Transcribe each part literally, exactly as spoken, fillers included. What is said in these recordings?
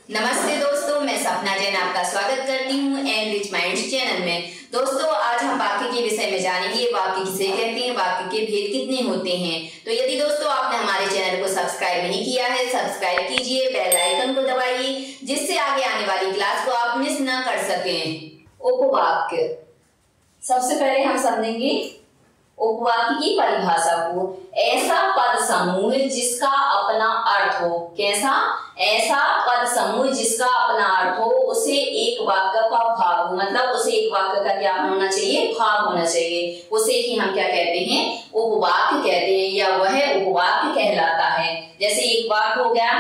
नमस्ते दोस्तों, मैं सपना जैन आपका स्वागत करती हूँ एनरिच माइंड्स चैनल में। दोस्तों, आज हम वाक्य के विषय में जानेंगे वाक्य किसे कहते हैं, वाक्य के भेद कितने होते हैं। तो यदि दोस्तों आपने हमारे चैनल को सब्सक्राइब नहीं किया है, सब्सक्राइब कीजिए, बेल आइकन को दबाइए, जिससे आगे आने वाली क्लास को आप मिस ना कर सकें। उपवाक्य, सबसे पहले हम समझेंगे उपवाक्य की परिभाषा को। ऐसा पद समूह जिसका अपना अर्थ हो। कैसा? ऐसा पद समूह जिसका अपना अर्थ हो, उसे एक वाक्य का भाग हो, मतलब उसे एक वाक्य का क्या होना चाहिए? भाग होना चाहिए। उसे ही हम क्या कहते हैं? उपवाक्य कहते हैं, या वह उपवाक्य कहलाता है। जैसे एक वाक्य हो गया,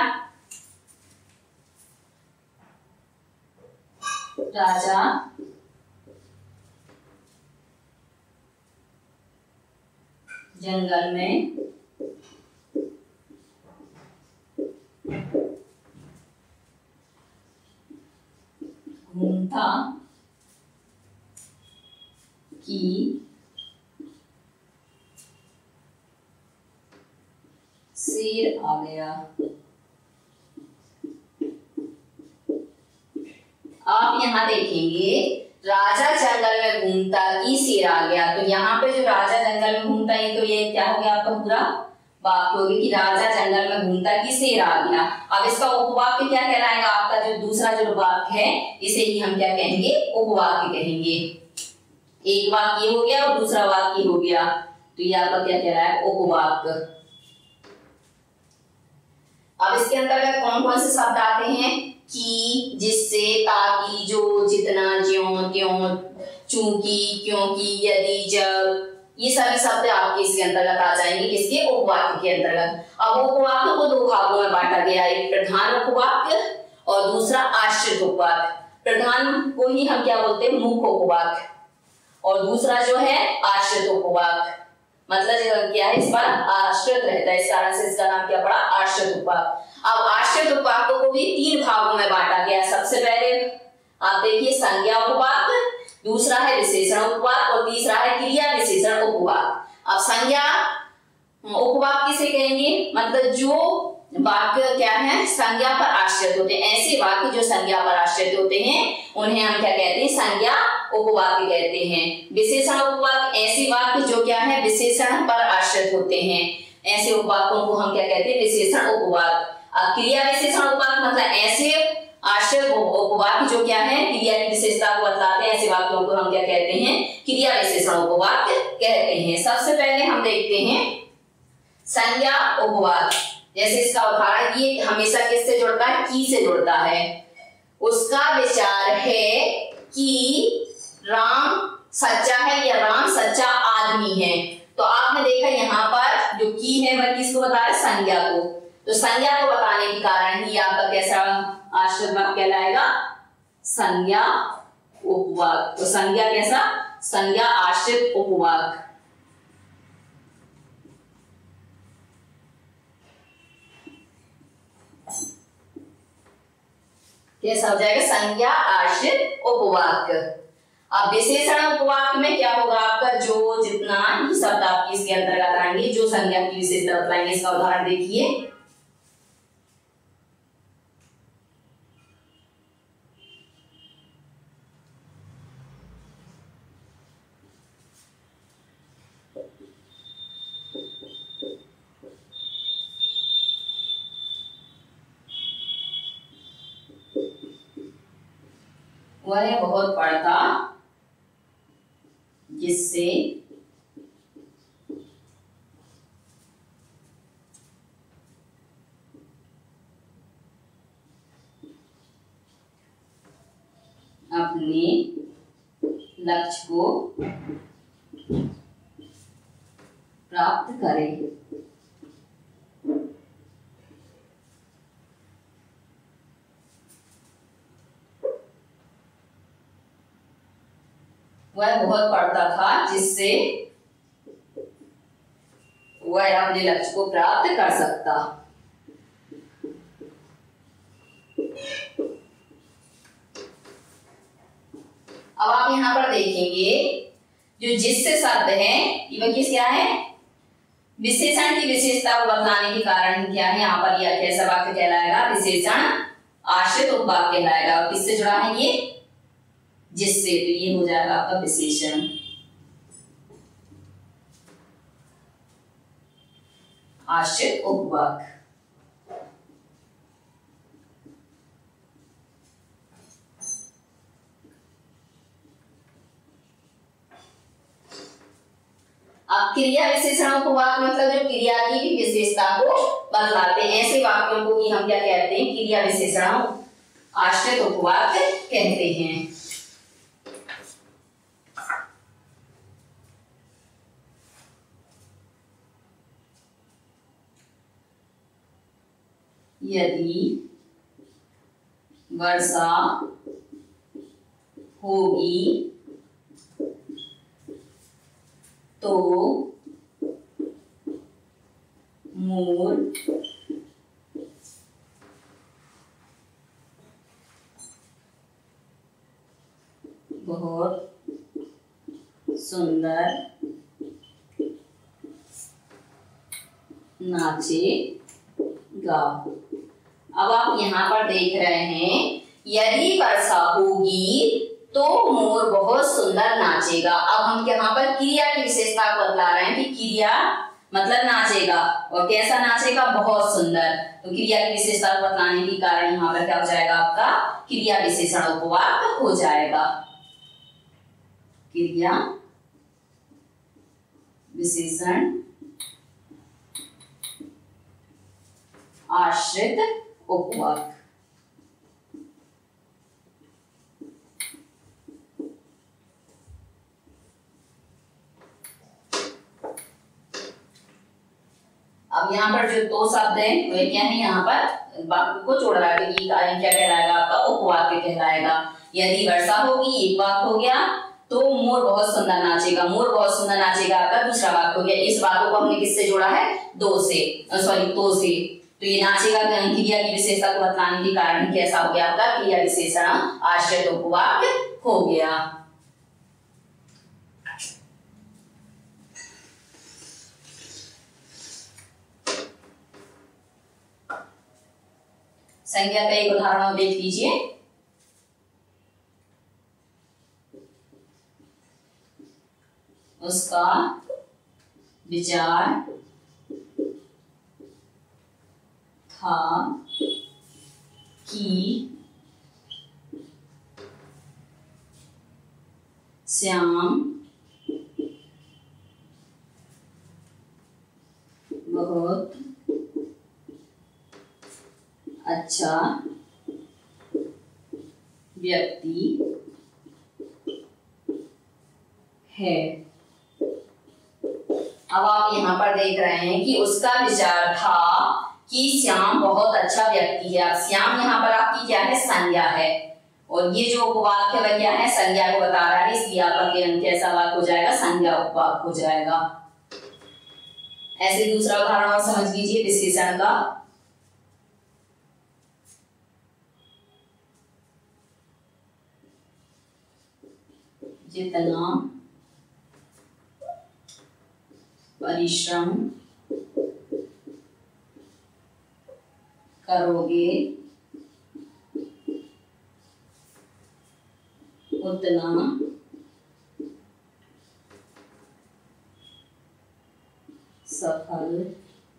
राजा जंगल में घूमता कि शेर आ गया। आप यहाँ देखेंगे, राजा जंगल में घूमता कि शेर आ गया। तो यहाँ पे जो राजा जंगल में घूमता है, तो ये क्या हो गया आपका पूरा वाक्य हो गया कि राजा जंगल में घूमता कि शेर आ गया। अब इसका उपवाक्य क्या कहलाएगा? आपका जो दूसरा जो वाक्य है, इसे ही हम क्या कहेंगे? उपवाक्य कहेंगे। एक वाक्य हो गया और दूसरा वाक्य हो गया, तो ये आपका क्या कह रहा है? उपवाक्य। अब इसके अंतर्गत कौन कौन से शब्द आते हैं? कि, जिससे, ताकि, जो, जितना, ज्यों, त्यों, चूंकि, क्योंकि, यदि, जब, ये सभी शब्द आपके इसके अंतर्गत आ जाएंगे। किसके? उपवाक्य के अंतर्गत। अब उपवाक्य को दो भागों में बांटा गया है, एक प्रधान उपवाक्य और दूसरा आश्रित उपवाक्य। प्रधान को ही हम क्या बोलते हैं? मुख्य उपवाक्य, और दूसरा जो है आश्रित उपवाक्य। मतलब क्या है? इस पर आश्रित रहता है, इस कारण से इसका नाम क्या पड़ा? आश्रित उपवाक्य। अब आश्रित उपवाक्यों को भी तीन भागों में बांटा गया। सबसे पहले आप देखिए संज्ञा उपवाक्य, दूसरा है विशेषण उपवाक्य और तीसरा है क्रिया विशेषण उपवाक्य। अब संज्ञा उपवाक्य किसे कहेंगे? मतलब जो वाक्य क्या है? संज्ञा पर आश्रित होते हैं। ऐसे वाक्य जो संज्ञा पर आश्रित होते हैं, उन्हें हम क्या कहते हैं? संज्ञा उपवाक्य कहते हैं। विशेषण उपवाक्य ऐसे वाक्य जो क्या है? विशेषण पर आश्रित होते हैं। ऐसे उपवाक्यों को हम क्या कहते हैं? विशेषण उपवाक्य। अब क्रिया विशेषण उपवाक्य मतलब ऐसे आश्रित उपवाक्य जो क्या है? क्रिया की विशेषता को बताते हैं। ऐसे वाक्यों को हम क्या कहते हैं? क्रिया विशेषण उपवाक्य कहते हैं। सबसे पहले हम देखते हैं संज्ञा उपवाक्य। जैसे इसका उदाहरण, ये हमेशा किससे जुड़ता है? की से जुड़ता है। उसका विचार है कि राम सच्चा है या राम सच्चा आदमी है। तो आपने देखा यहाँ पर जो की है वह किसको बता रहा है? संज्ञा को। तो संज्ञा को बताने के कारण ही आपका कैसा आश्रित वाक्य कहलाएगा? संज्ञा उपवाक्य। तो संज्ञा कैसा? संज्ञा आश्रित उपवाक्य। कैसा हो जाएगा? संज्ञा आश्रित उपवाक्य। अब विशेषण उपवाक्य में क्या होगा आपका? जो, जितना, ये शब्द आपके इसके अंतर्गत आएंगे, जो संज्ञा की विशेषता बताएंगे। इसका उदाहरण देखिए, वह बहुत पढ़ता जिससे अपने लक्ष्य को प्राप्त करे। वह बहुत पढ़ता था जिससे वह अपने लक्ष्य को प्राप्त कर सकता। अब आप यहाँ पर देखेंगे जो जिससे शब्द है ये किस क्या है, विशेषण की विशेषता को बतलाने के कारण क्या है, यहाँ पर यह कैसा वाक्य कहलाएगा, विशेषण आश्रित उपवाक कहलाएगा। और किससे जुड़ा है ये? जिससे, तो ये हो जाएगा आपका विशेषण। आश्रित उपवाक। अब क्रिया विशेषण उपवाक मतलब जो क्रिया की भी विशेषता को बतलाते हैं, ऐसे वाक्यों को ही हम क्या कहते हैं? क्रिया विशेषण आश्रित उपवाक कहते हैं। यदि वर्षा होगी तो मोर बहुत सुंदर नाचेगा। अब आप यहाँ पर देख रहे हैं, यदि वर्षा होगी तो मोर बहुत सुंदर नाचेगा। अब हम यहाँ पर क्रिया की विशेषता को बतला रहे हैं कि क्रिया मतलब नाचेगा, और कैसा नाचेगा? बहुत सुंदर। तो क्रिया की विशेषता को बतलाने के कारण यहाँ पर क्या हो जाएगा? आपका क्रिया विशेषण उपवाक हो जाएगा। क्रिया विशेषण आश्रित उपवाक। अब यहाँ पर जो दो शब्द हैं वे क्या है? यहाँ पर वाक्य को जोड़ रहा है, ये कार्य क्या कहलाएगा? आपका उपवाक्य कहलाएगा। यदि वर्षा होगी, एक वाक्य हो गया, तो मोर बहुत सुंदर नाचेगा, मोर बहुत सुंदर नाचेगा आपका दूसरा वाक्य हो गया। इस वाक्य को हमने किससे जोड़ा है? दो से, सॉरी तो से। तो ये नाचेगा क्रिया की विशेषता को बतलाने के कारण कैसा हो गया? आपका क्रिया विशेषण आश्रित उपवाक हो गया। संज्ञा का एक उदाहरण देख लीजिए। उसका विचार था कि श्याम बहुत अच्छा व्यक्ति है। अब आप यहाँ पर देख रहे हैं कि उसका विचार था कि श्याम बहुत अच्छा व्यक्ति है। अब श्याम यहाँ पर आपकी क्या है? संज्ञा है, और ये जो उपवाक है वह क्या है? संज्ञा को बता रहा है, इसलिए आपका कैसा वाक्य हो जाएगा? संज्ञा उपवाक हो जाएगा। ऐसे दूसरा उदाहरण और समझ लीजिए विशेषण का। जितना परिश्रम करोगे उतना सफल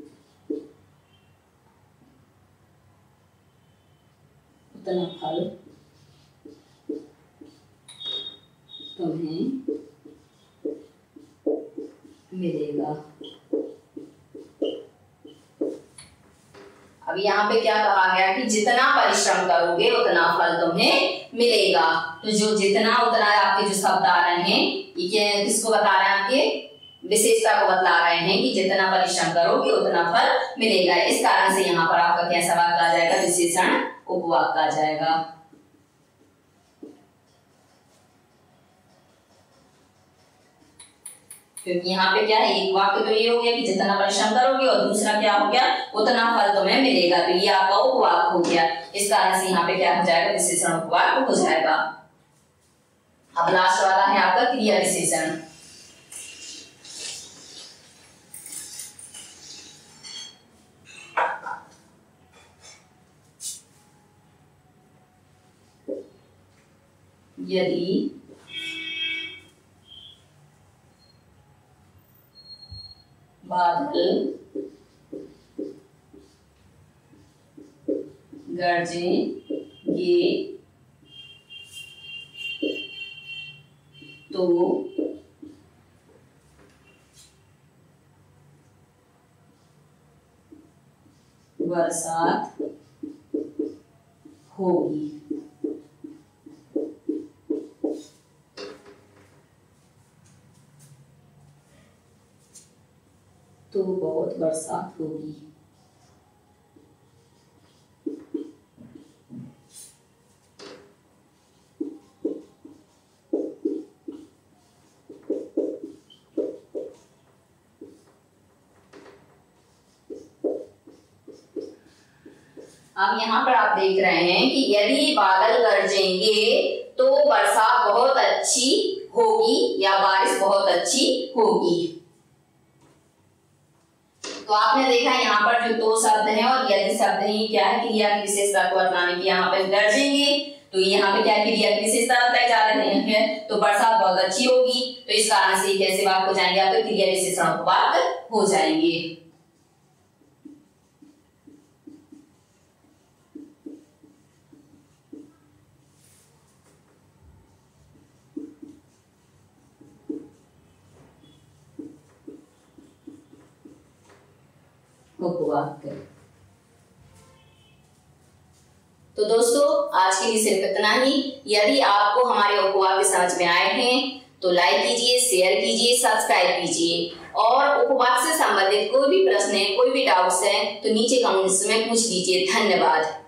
उतना फल तुम्हें मिलेगा। अब यहाँ पे क्या कहा गया कि जितना परिश्रम करोगे उतना फल तुम्हें मिलेगा। तो जो जितना उतना आपके जो शब्द आ रहे हैं ये किसको बता रहे हैं? आपके विशेषता को बतला रहे हैं कि जितना परिश्रम करोगे उतना फल मिलेगा। इस कारण से यहाँ पर आपका कैसा वाक्य आ जाएगा? विशेषण उपवाक आ जाएगा। क्योंकि यहाँ पे क्या है? एक वाक्य तो ये हो गया कि जितना परिश्रम करोगे, और दूसरा क्या हो गया? उतना फल तुम्हें मिलेगा। तो ये आपका उपवाक हो गया। इस कारण से यहाँ पे क्या हो जाएगा? विशेषण उपवाक हो जाएगा। अब लास्ट वाला है आपका क्रिया विशेषण। यदि बादल गरजेंगे तो बरसात होगी। तो बहुत बरसात होगी। अब यहाँ पर आप देख रहे हैं कि यदि बादल गरजेंगे तो बरसात बहुत अच्छी होगी या बारिश बहुत अच्छी होगी। तो आपने देखा यहाँ पर जो दो शब्द हैं और यदि शब्द ही क्या है, क्रिया की विशेषता को बताने की। यहाँ पे गरजेंगे तो यहाँ पे क्या क्रिया की विशेषता बताई जा रही है, तो बरसात बहुत अच्छी होगी। तो इस कारण से कैसे वाक्य हो जाएंगे, आपके क्रिया विशेषण वाक्य हो जाएंगे। उपवाक्य। तो दोस्तों आज के लिए सिर्फ इतना ही। यदि आपको हमारे उपवाक्य समझ में आए हैं तो लाइक कीजिए, शेयर कीजिए, सब्सक्राइब कीजिए। और उपवाक्य से संबंधित कोई भी प्रश्न है, कोई भी डाउट्स है तो नीचे कमेंट्स में पूछ लीजिए। धन्यवाद।